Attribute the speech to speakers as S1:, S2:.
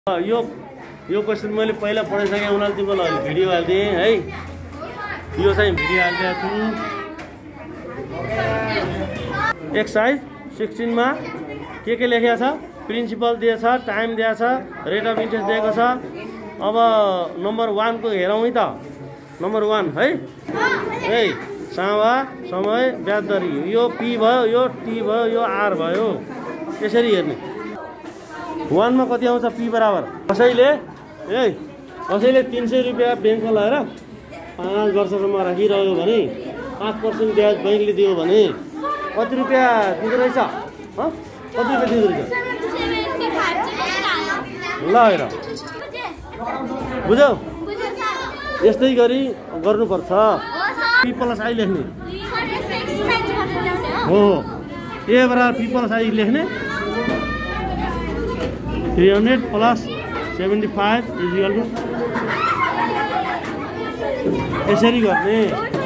S1: यो क्वेसन मैले पहिला पढाइसकेँ उनीहरूले तिमीलाई भिडियो हालिदिएँ है। यो चाहिँ भिडियो हालिदिएको छु। एक्सर्साइज 16 मा के लेखेको छ, प्रिन्सिपल दिएछ, टाइम दिएछ, रेट अफ इन्ट्रेस्ट दिएको छ। अब नम्बर 1 को हेरौँ है त। नम्बर 1 है है सावा समय ब्याज दर यो पी भयो, यो टी भयो, यो आर भयो। यसरी हेर्ने 1 मा कति आउँछ, पी बराबर कसैले 300 रुपियाँ ब्याङ्कमा लगाएर 5 वर्षसम्म राखिरह्यो भने 5% ब्याज ब्याङ्कले दियो भने कति रुपियाँ दिँदो रहेछ? कति रुपियाँ दिँदो रहेछ? ल हेर बुझ्यौ, यस्तै गरी गर्नुपर्छ। पी प्लस आई लेख्ने हो, ए बराबर पी प्लस आई लेख्ने। 300 प्लस 75 इज इक्वल टु, यसरी गर्ने।